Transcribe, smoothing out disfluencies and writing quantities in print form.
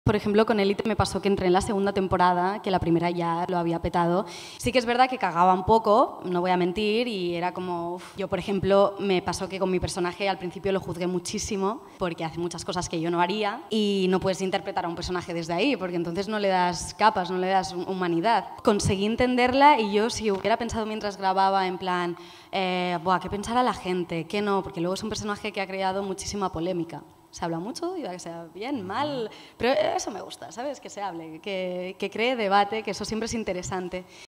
Por ejemplo, con Élite me pasó que entré en la segunda temporada, que la primera ya lo había petado. Sí que es verdad que cagaba un poco, no voy a mentir, y era como... Yo, por ejemplo, me pasó que con mi personaje al principio lo juzgué muchísimo, porque hace muchas cosas que yo no haría, y no puedes interpretar a un personaje desde ahí, porque entonces no le das capas, no le das humanidad. Conseguí entenderla y yo, si hubiera pensado mientras grababa en plan, Buah, ¿qué pensará la gente? ¿Qué no? Porque luego es un personaje que ha creado muchísima polémica. Se habla mucho, y que sea bien, mal, pero eso me gusta, ¿sabes? Que se hable, que cree debate, que eso siempre es interesante.